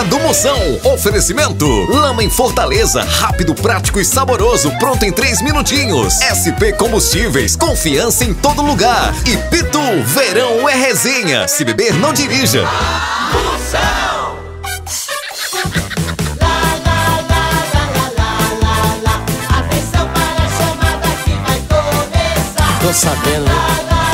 do Moção. Oferecimento: lama em Fortaleza, rápido, prático e saboroso, pronto em 3 minutinhos. SP Combustíveis, confiança em todo lugar. E Pitu, verão é resenha. Se beber, não dirija. Moção. Atenção para a chamada que vai começar. Tô sabendo, né?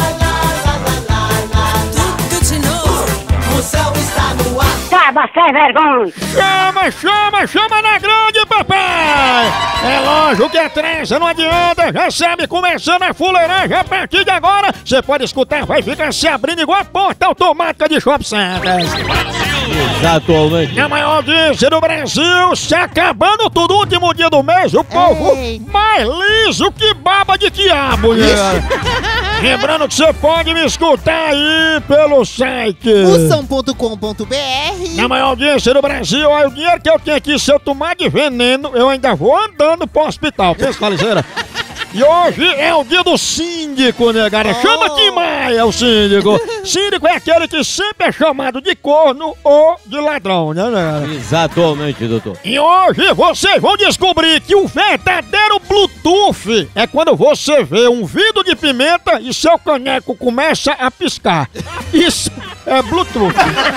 Tudo de novo. Moção está no ar. Acaba sem vergonha! Chama na grande, papai! É lógico que atrasa, não adianta, já sabe, começando a fuleiragem a partir de agora, você pode escutar, vai ficar se abrindo igual a porta automática de Shopping Center. Exatamente. A maior audiência do Brasil, se acabando tudo, último dia do mês, o povo mais liso que baba de quiabo, galera. Lembrando que você pode me escutar aí pelo site moção.com.br. Na maior audiência do Brasil, olha, o dinheiro que eu tenho aqui, se eu tomar de veneno, eu ainda vou andando pro hospital. Pensa, ligeira. E hoje é o dia do síndico, né, cara? Chama Tim Maia, o síndico. Síndico é aquele que sempre é chamado de corno ou de ladrão, né, cara? Exatamente, doutor. E hoje vocês vão descobrir que o verdadeiro Bluetooth é quando você vê um vidro de pimenta e seu caneco começa a piscar. Isso é Bluetooth.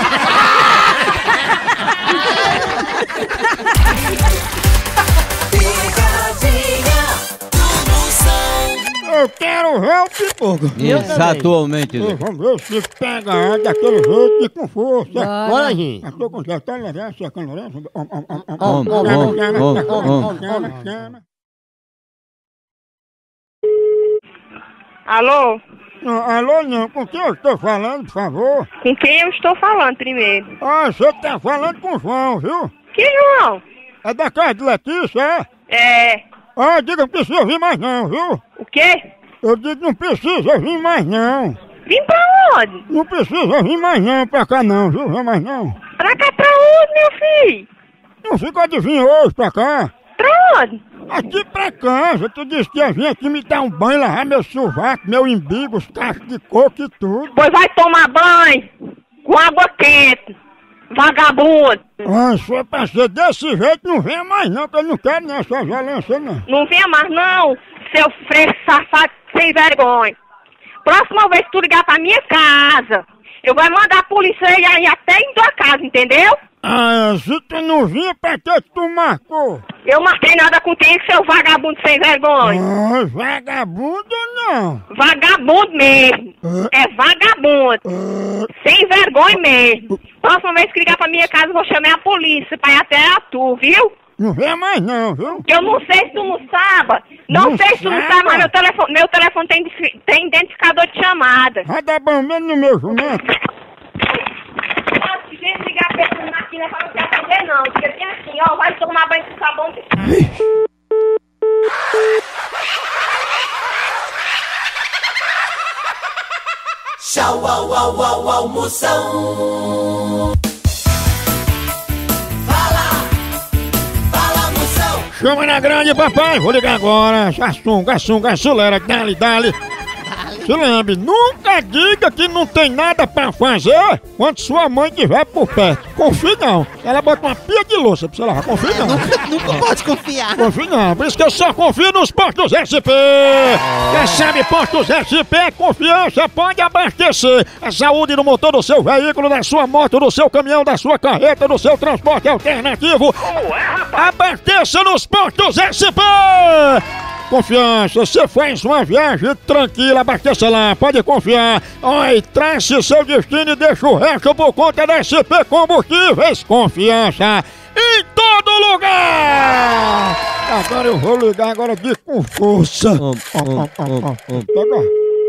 Eu quero ver o pipoca. Exatamente, doutor. Vamos ver se pega daquele jeito e com força. Bora, gente. Estou com certeza, levar, secando, levar. Alô? Alô, não, com quem eu estou falando, por favor? Com quem eu estou falando primeiro? Ah, você está falando com o João, viu? Que João? É da casa de Letícia, é? É. Ah, diga, não precisa vir mais não, viu? O quê? Eu digo, não precisa vir mais não. Vim pra onde? Não precisa vir mais não pra cá não, viu? Vem mais não. Pra cá pra onde, meu filho? Não ficou de vir hoje pra cá? Pra onde? Aqui pra casa, tu disse que ia vir aqui me dar um banho, lavar meu sovaco, meu umbigo, os cachos de coco e tudo. Pois vai tomar banho com água quente, vagabundo. Ah, se for pra ser desse jeito, não venha mais não, que eu não quero não, essa violência não. Não venha mais não, seu fresco safado sem vergonha. Próxima vez que tu ligar pra minha casa, eu vou mandar a polícia aí até em tua casa, entendeu? Ah, se tu não vinha, pra que tu marcou? Eu marquei nada contigo, seu vagabundo sem vergonha. Ah, vagabundo não. Vagabundo mesmo. É vagabundo. Sem vergonha mesmo. Próxima vez que ligar pra minha casa, eu vou chamar a polícia pra ir até a tu, viu? Não vem mais não, viu? Eu não sei se tu não sabe. Não sei se tu não sabe, mas meu telefone tem identificador de chamada. Vai dar bom mesmo no meu jumento. Se vem ligar pra essa máquina, pra não te atender não. Porque tem assim, ó, vai tomar banho com sabão. Tchau, au, au, au, au, Moção. Fala, Moção. Chama na grande, papai. Vou ligar agora. Garçom, acelera. Dale. Se lembre, nunca diga que não tem nada pra fazer quando sua mãe estiver por perto. Confie não. Ela bota uma pia de louça pra você lavar. Confie não. Nunca pode confiar. Confie não. Por isso que eu só confio nos postos SP. Quem sabe postos SP é confiança, pode abastecer a saúde do motor do seu veículo, da sua moto, do seu caminhão, da sua carreta, do seu transporte alternativo. Abasteça nos postos SP. Confiança, você faz uma viagem tranquila, abasteça lá, pode confiar. Oi, trace seu destino e deixa o resto por conta da SP Combustíveis. Confiança em todo lugar! Agora eu vou ligar agora de com força. Pega.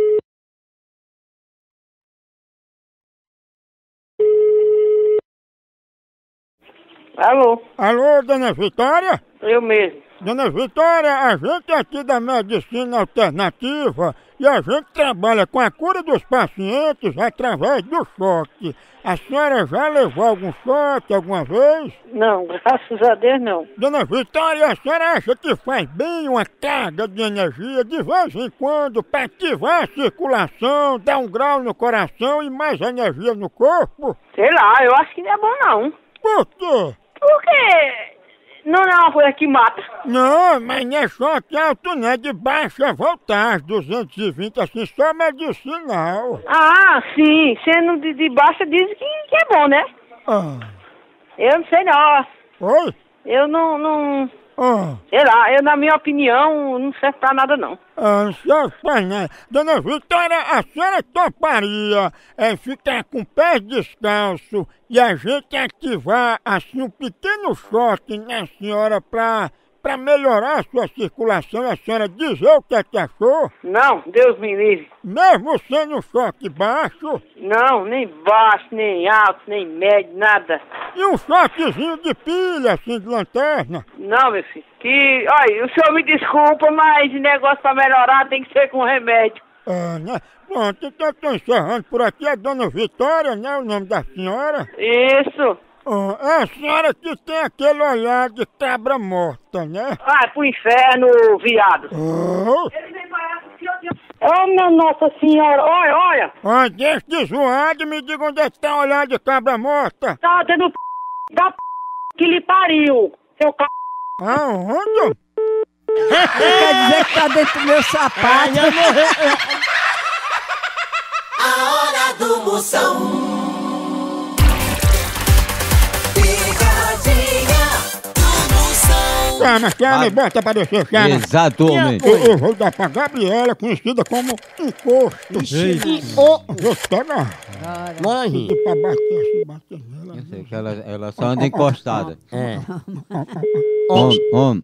Alô? Alô, dona Vitória? Eu mesmo. Dona Vitória, a gente é aqui da Medicina Alternativa e a gente trabalha com a cura dos pacientes através do choque. A senhora já levou algum choque alguma vez? Não, graças a Deus não. Dona Vitória, a senhora acha que faz bem uma carga de energia de vez em quando para ativar a circulação, dar um grau no coração e mais energia no corpo? Sei lá, eu acho que não é bom não. por quê? Porque não é uma coisa que mata. Não, mas não é choque alto, não, é de baixa voltagem, 220, assim, só medicinal. Ah, sim. Sendo de baixa dizem que é bom, né? Ah, Eu não sei não. oi? Eu não... Ah, Sei lá, na minha opinião, não serve pra nada não. não sei faz nada. Dona Vitória, a senhora toparia ficar com pés descalços e a gente ativar, assim, um pequeno choque na senhora pra melhorar a sua circulação e a senhora dizer o que é que achou? Não, Deus me livre. Mesmo sendo um choque baixo? Não, nem baixo, nem alto, nem médio, nada. E um choquezinho de pilha, assim, de lanterna? Não, meu filho. Olha, o senhor me desculpa, mas o negócio pra melhorar tem que ser com remédio. Né? Pronto, então eu tô encerrando por aqui. É Dona Vitória, né? O nome da senhora? Isso. É a senhora que tem aquele olhar de cabra morta, né? Vai pro inferno, viado. Oh, Oh, minha Nossa Senhora, olha. deixa de zoado, me diga onde é que tá o olhar de cabra morta. Tá dentro da que lhe pariu, seu c... Aonde? Quer dizer que tá dentro do meu sapato. A hora do Moção. Picadinha do Moção. Chama, bota pra descer, chama. Exatamente. Eu vou dar pra Gabriela, conhecida como encosto. Vou pegar. Mãe. Pra bater assim, bater nela. Eu sei que ela só anda encostada. É. Homem.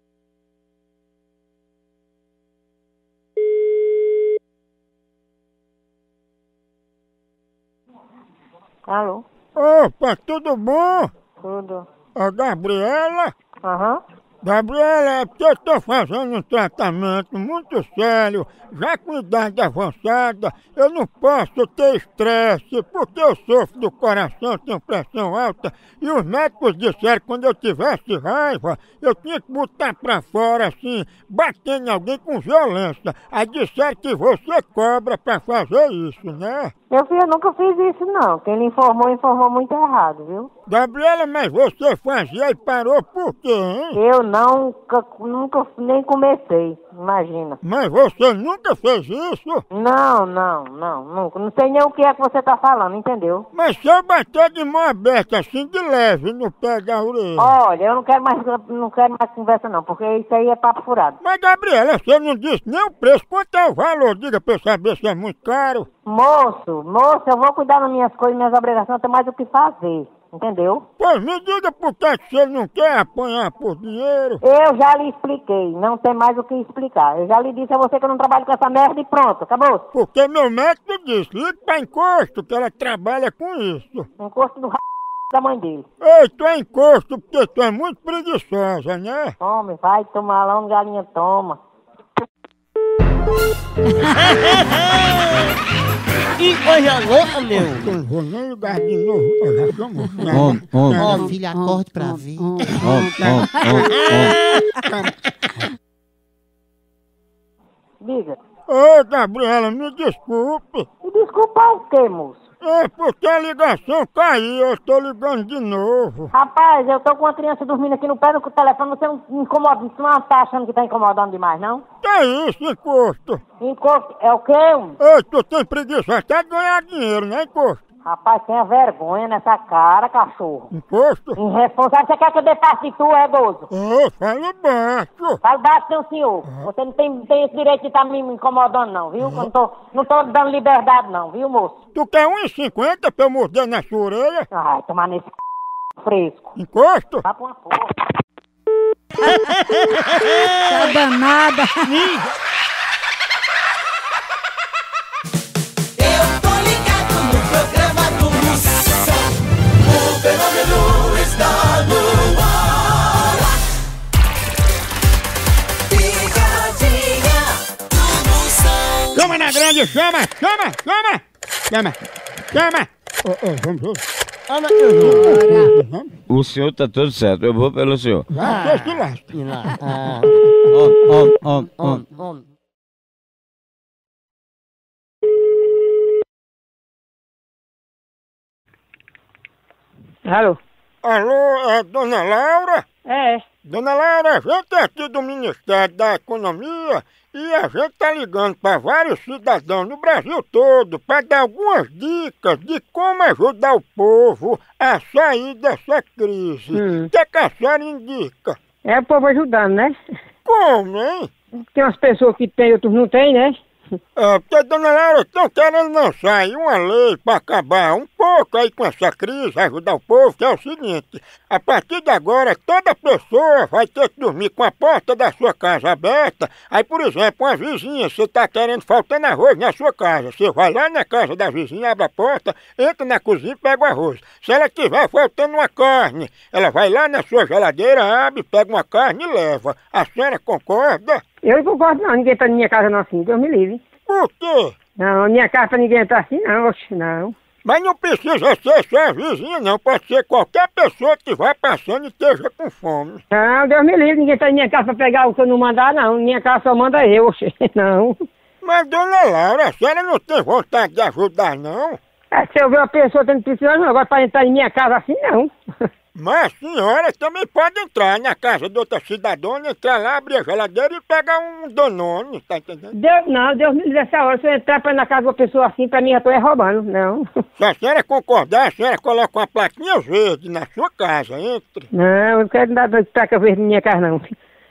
Alô? Opa, tudo bom? Tudo. A Gabriela? Aham. Gabriela, é porque eu tô fazendo um tratamento muito sério, já com idade avançada, eu não posso ter estresse, porque eu sofro do coração, tenho pressão alta, e os médicos disseram que quando eu tivesse raiva, eu tinha que botar pra fora assim, batendo em alguém com violência. Aí disseram que você cobra pra fazer isso, né? Meu filho, eu nunca fiz isso não. Quem lhe informou muito errado, viu? Gabriela, mas você fazia e parou por quê, hein? Eu nunca nem comecei, imagina. Mas você nunca fez isso? Não, nunca. Não sei nem o que é que você tá falando, entendeu? Mas se eu bater de mão aberta assim de leve no pé da orelha. Olha, eu não quero mais conversa não, porque isso aí é papo furado. Mas Gabriela, você não disse nem o preço, quanto é o valor? Diga pra eu saber se é muito caro. Moço, eu vou cuidar das minhas coisas, minhas obrigações, eu tenho mais o que fazer, entendeu? Pois me diga por que você não quer apanhar por dinheiro. Eu já lhe expliquei, não tem mais o que explicar. Eu já lhe disse a você que eu não trabalho com essa merda e pronto, acabou. Porque meu médico disse, liga pra encosto, que ela trabalha com isso. Encosto do da mãe dele. Ei, tu é encosto porque tu é muito preguiçosa, né? Tome, vai tomar lá onde a galinha toma. Que coisa louca, meu. Eu não vou nem ligar de novo. Eu já chamou. Ó, filha, acorde pra ver. Diga. Ô, Gabriela, me desculpe. E desculpa o quê, moço? É porque a ligação caiu, eu tô ligando de novo. Rapaz, eu tô com uma criança dormindo aqui no pé do telefone, você não me incomoda, você não tá achando que tá incomodando demais, não? Que isso, encosto? Encosto, é o quê? Ei, tu tem preguiça até de ganhar dinheiro, né, encosto? Rapaz, tenha vergonha nessa cara, cachorro. Encosto? Irresponsável, você quer que eu dê parte de tu, é gozo? Ô, fala baixo. Fala baixo, seu senhor. Você não tem esse direito de estar me incomodando, não, viu? Eu não tô dando liberdade, não, viu, moço? Tu quer 1,50 pra eu morder na sua orelha? Ai, tomar nesse fresco. Encosto? Vai pra uma porra. Tá danada. Eu tô ligado no programa do Moção. O fenômeno está no ar. Picadinha do Moção. Chama na grande, chama. Vamos ver. O senhor tá tudo certo, eu vou pelo senhor. Vai, se lasca. Homem. Alô? Alô, é Dona Laura? É. Dona Laura, a gente é aqui do Ministério da Economia e a gente tá ligando para vários cidadãos no Brasil todo para dar algumas dicas de como ajudar o povo a sair dessa crise. O que a senhora indica? É o povo ajudando, né? Como, hein? Tem umas pessoas que tem, outros não tem, né? Porque, Dona Laura, estão querendo lançar aí uma lei para acabar um pouco aí com essa crise, ajudar o povo, que é o seguinte: a partir de agora, toda pessoa vai ter que dormir com a porta da sua casa aberta. Aí, por exemplo, uma vizinha, você está querendo, faltando arroz na sua casa, você vai lá na casa da vizinha, abre a porta, entra na cozinha e pega o arroz. Se ela tiver faltando uma carne, ela vai lá na sua geladeira, abre, pega uma carne e leva. A senhora concorda? Eu não concordo não, ninguém tá na minha casa não assim, Deus me livre. Por quê? Não, minha casa pra ninguém entrar assim não, oxe, não. Mas não precisa ser só a vizinha, não. Pode ser qualquer pessoa que vá passando e esteja com fome. Não, Deus me livre, ninguém tá na minha casa pra pegar o que eu não mandar não, minha casa só manda eu, oxe, não. Mas, Dona Laura, a senhora não tem vontade de ajudar, não? É, se eu ver uma pessoa tendo precisando, agora pra entrar em minha casa assim não. Mas a senhora também pode entrar na casa de outra cidadã, entrar lá, abrir a geladeira e pegar um Danone, tá entendendo? Deus me livre essa hora, se eu entrar na casa de uma pessoa assim, pra mim já tô roubando, não. Se a senhora concordar, a senhora coloca uma plaquinha verde na sua casa, entre. Não, eu não quero nada de placa verde na minha casa não.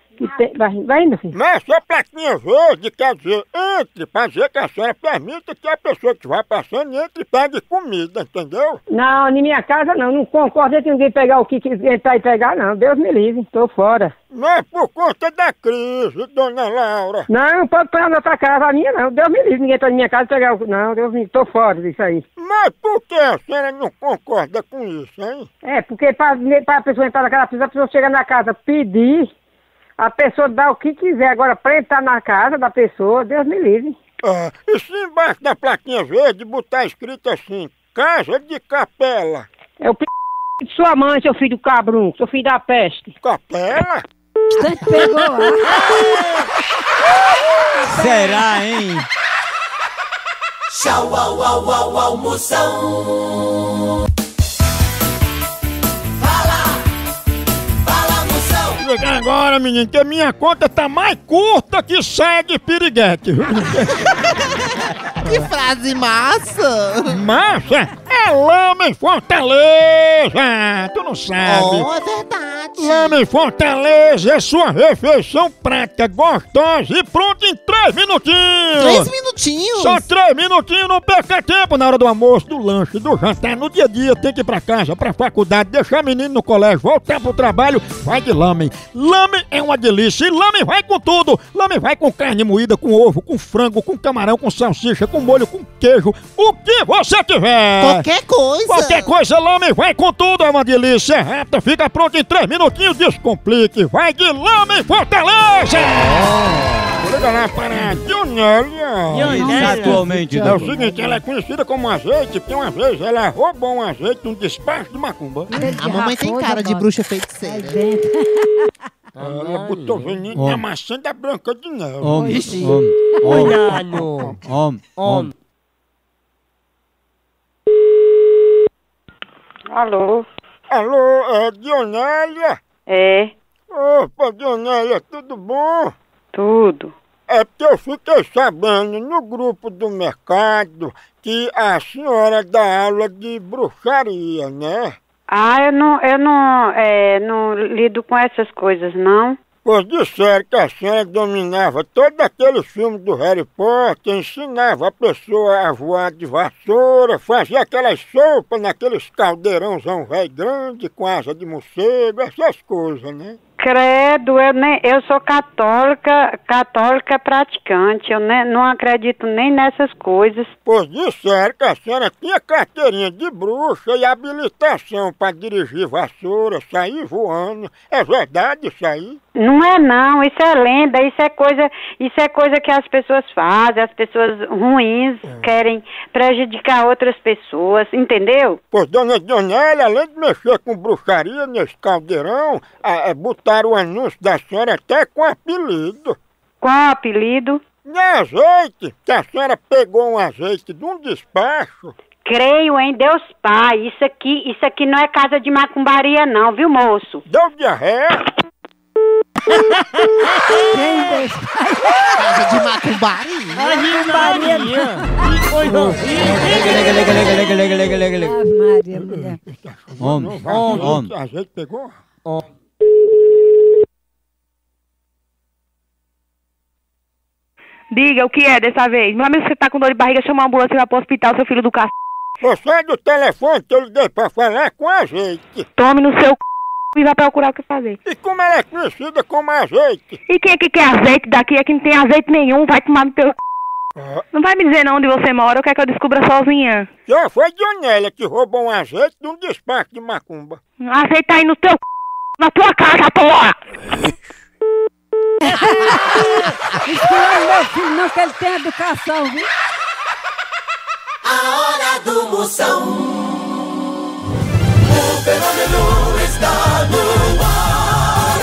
Vai indo, filho. Mas essa plaquinha verde quer dizer entre, pra dizer que a senhora permita que a pessoa que vai passando entre e pegue comida, entendeu? Não, na minha casa não concordo que ninguém pegar o que entrar e pegar não, Deus me livre, tô fora. Não é por conta da crise, Dona Laura. Não pode pôr na outra casa, a minha não, Deus me livre, ninguém tá na minha casa e pegar o... Não, Deus me livre, tô fora disso aí. Mas por que a senhora não concorda com isso, hein? É, porque pra a pessoa entrar na casa, a pessoa chegar na casa, pedir, a pessoa dá o que quiser, agora pra entrar na casa da pessoa, Deus me livre. Ah, e se embaixo da plaquinha verde botar escrito assim, Casa de Capela? É o p... de sua mãe, seu filho do cabrunco, seu filho da peste. Capela? Pegou lá. Será, hein? Tchau, au, au, au, almoção. Chegar agora, menino, que a minha conta tá mais curta que segue piriguete. Que frase massa! Massa é lama em Fortaleza! Tu não sabe. Oh, é verdade! Lama em Fortaleza é sua refeição prática, gostosa e pronta em 3 minutinhos! 3 minutinhos? Só 3 minutinhos, não perca tempo na hora do almoço, do lanche, do jantar, no dia a dia, tem que ir pra casa, pra faculdade, deixar menino no colégio, voltar pro trabalho, vai de lamen. Lamen é uma delícia e lamen vai com tudo! Lamen vai com carne moída, com ovo, com frango, com camarão, com salsicha, com molho, com queijo, o que você tiver! Qualquer coisa! Qualquer coisa, lamen vai com tudo, é uma delícia, é rápida, fica pronto em 3 minutinhos, descomplique, vai de lamen Fortaleza! Liga lá para a Dionélia. Atualmente, É o seguinte, ela é conhecida como azeite, porque uma vez ela roubou um azeite num despacho de macumba. A mamãe tem cara de bruxa feiticeira. Ela botou veneno na maçã da Branca de Neve. Alô? Alô, é Dionélia? É, Opa, Dionélia, tudo bom? tudo. É porque eu fiquei sabendo no grupo do mercado que a senhora dá aula de bruxaria, né? Ah, eu não lido com essas coisas, não. Pois disseram que a senhora dominava todo aquele filme do Harry Potter, ensinava a pessoa a voar de vassoura, fazia aquelas sopas naqueles caldeirãozão velho grande com asa de morcego, essas coisas, né? Credo, eu sou católica praticante, eu não acredito nem nessas coisas. Pois disseram que a senhora tinha carteirinha de bruxa e habilitação para dirigir vassoura, sair voando. É verdade isso aí? Não é não, isso é lenda, isso é coisa que as pessoas fazem, as pessoas ruins querem prejudicar outras pessoas, entendeu? Pois dona Dionélia, além de mexer com bruxaria nesse caldeirão, botaram o anúncio da senhora até com apelido. Qual o apelido? De azeite, que a senhora pegou um azeite de um despacho. Creio em Deus Pai. Isso aqui não é casa de macumbaria não, viu, moço? Deu diarreia? Casa de macumbaria. Maria, que coisa horrível. Ave Maria, mulher. Homem. A gente pegou? Diga, o que é dessa vez? Meu amigo, você tá com dor de barriga, chama uma ambulância e vai pro hospital, seu filho do c... Você é do telefone que eu liguei pra falar com azeite. Tome no seu c... e vai procurar o que fazer. E como ela é conhecida como azeite? E quem é que quer azeite daqui? É que não tem azeite nenhum, vai tomar no teu c... Não vai me dizer não onde você mora, eu quero que eu descubra sozinha. Já foi Dionélia que roubou um azeite de um despacho de macumba. Azeite aí no teu c... na tua casa, porra! Escolhe meu filho, não, que ele tem educação, viu? A hora do Moção. O fenômeno está no ar.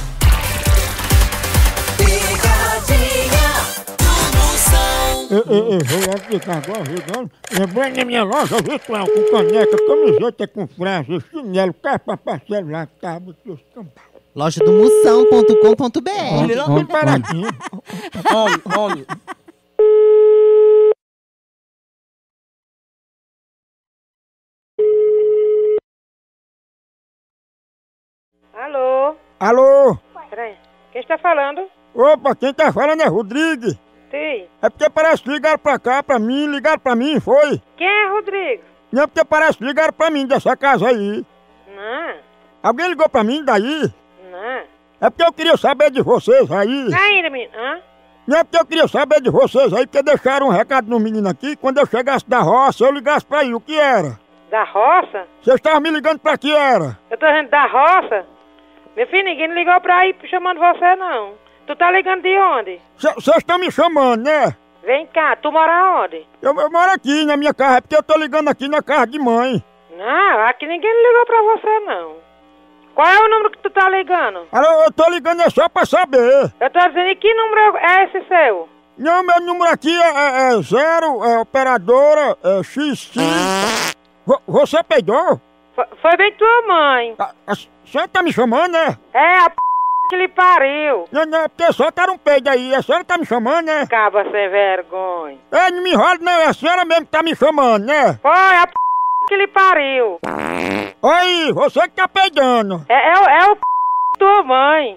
Picadinha do Moção. Eu vou logo ficar agora ajudando. Lembrando na minha loja virtual com caneca, camiseta com frase, chinelo, capa para celular, tablet, estampado. Loja do Moção.com.br. Bem baratinho. Homem. Alô? Alô? Peraí, quem está falando? Opa, quem tá falando é Rodrigo. Sim. É porque parece que ligaram pra cá, ligaram pra mim, foi? Quem é Rodrigo? Não, porque parece que ligaram pra mim dessa casa aí. Não, Alguém ligou pra mim daí? não. É porque eu queria saber de vocês aí. Ainda, menino. Hã? Não é porque eu queria saber de vocês aí, porque deixaram um recado no menino aqui, quando eu chegasse da roça, eu ligasse pra aí, o que era? Da roça? Vocês estavam me ligando pra que era? Eu tô dizendo da roça? Meu filho, ninguém ligou pra aí chamando você, não. Tu tá ligando de onde? Vocês estão me chamando, né? Vem cá, tu mora onde? Eu moro aqui na minha casa, é porque eu tô ligando aqui na casa de mãe. Não, aqui ninguém ligou pra você, não. Qual é o número que tu tá ligando? Alô, eu tô ligando é só pra saber. Eu tô dizendo, e que número é esse seu? Não, meu número aqui é 0, é operadora, é XC. Você peidou? Foi bem tua mãe. A senhora tá me chamando, né? É a que lhe pariu. Não, é porque só tá um peido aí, a senhora tá me chamando, né? Acaba sem vergonha. É, não me enrola não, é a senhora mesmo que tá me chamando, né? Foi a que lhe pariu. Oi, você que tá peidando. É o tua mãe.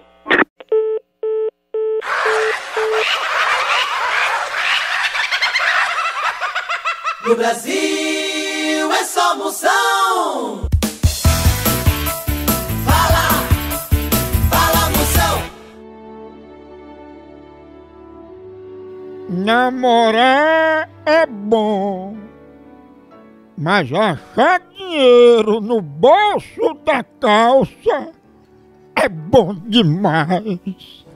No Brasil é só Moção. Fala Moção. Namorar é bom, mas achar dinheiro no bolso da calça é bom demais.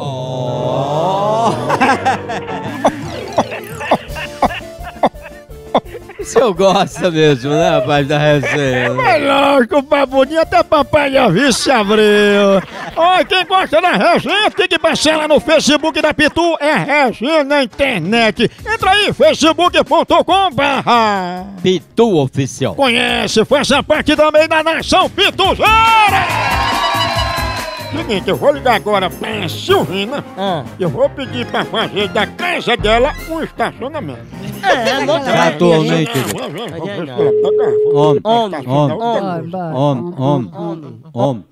O senhor gosta mesmo, né, rapaz, da resenha? É lógico, babuninho, até papai já vi se abriu. Olha, quem gosta da resenha tem que passar lá no Facebook da Pitu, é resenha na internet. Entra aí, facebook.com/. Pitu Oficial. Conhece, faça parte também da Nação Pituzeira! Seguinte, eu vou ligar agora pra Silvina. Eu vou pedir pra fazer da casa dela um estacionamento. Atualmente. Homem.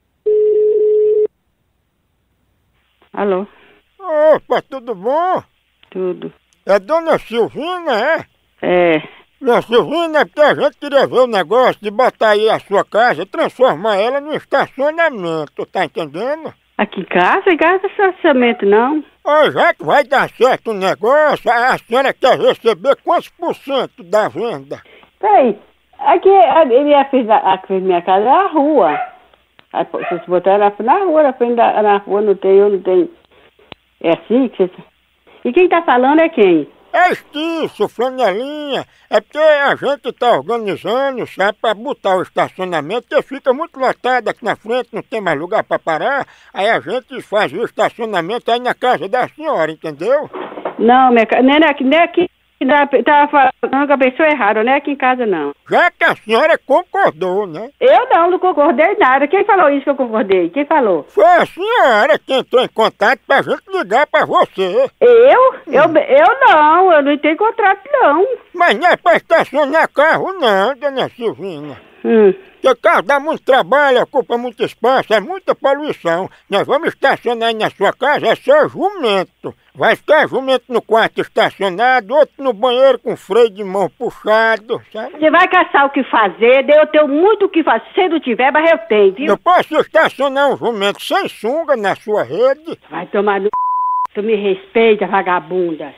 Alô? Opa, tudo bom? Tudo. É Dona Silvina, é? É. Dona Silvina, é porque a gente queria ver o negócio de botar aí a sua casa, transformar ela num estacionamento, tá entendendo? Aqui em casa é estacionamento, não? Ó, já que vai dar certo o negócio, a senhora quer receber quantos % da venda? Peraí, aqui a minha casa é a rua. Aí, se você botar na rua, na rua não tem. É assim que você... E quem tá falando é quem? É Estício, Flanelinha, é porque a gente tá organizando, sabe, pra botar o estacionamento, porque fica muito lotado aqui na frente, não tem mais lugar pra parar, aí a gente faz o estacionamento aí na casa da senhora, entendeu? Não, minha casa, nem aqui Tava falando com a pessoa errada, não é aqui em casa, não. Já que a senhora concordou, né? Eu não concordei nada. Quem falou isso que eu concordei? Quem falou? Foi a senhora que entrou em contato pra gente ligar pra você. Eu não. Eu não tenho contrato, não. Mas não é pra estacionar carro não, dona Silvina. Porque carro dá muito trabalho, ocupa muito espaço, é muita poluição. Nós vamos estacionar aí na sua casa, é só jumento. Vai ficar jumento no quarto estacionado, outro no banheiro com freio de mão puxado, sabe? Você vai caçar o que fazer, eu tenho muito o que fazer. Se não tiver, mas eu tenho, viu? Eu posso estacionar um jumento sem sunga na sua rede? Vai tomar no... Tu me respeita, vagabunda.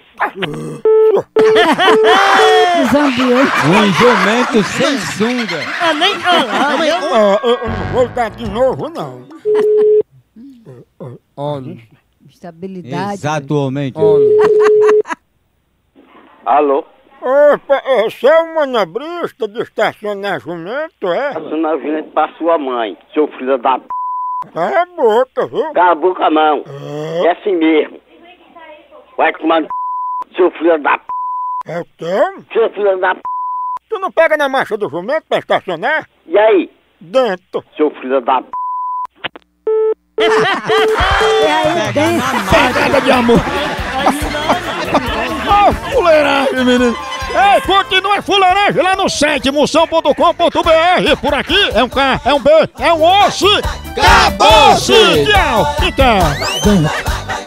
Um jumento sem sunga. Eu não vou dar de novo, não. Olha. Estabilidade. Exatamente. Alô? Opa, você é um manobrista de estacionar jumento, é? Estacionar jumento pra sua mãe, seu filho da p... Cala a boca, viu? Cala a boca não. É assim mesmo. Vai tomar no p... seu filho da p... É o quê? Seu filho da p... Tu não pega na marcha do jumento pra estacionar? E aí? Dentro. Seu filho da p... Pegada de amor. Ó, fuleiragem, menino. Ei, continua a fuleiragem lá no site moção.com.br. Por aqui é um K, é um B, é um osso. Acabou-se! Tchau! Então.